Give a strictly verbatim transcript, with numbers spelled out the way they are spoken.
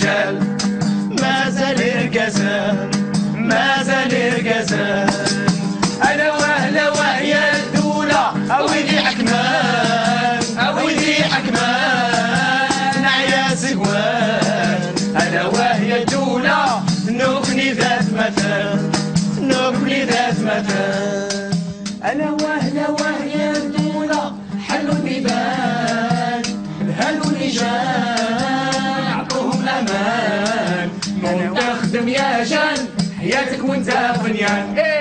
الرجال مازال يرقزان مازال يرقزان. انا وهلا وهي الدولة اويدي حكمان اويدي حكمان نعيا زقوان. انا وهي الدولة نغني ذات مثل نغني ذات مثل. انا وهلا وهي الدولة حلوا البيبان هلوا اللجان عطوهم الامان. نخدم يا جان حياتك وانت فنيان.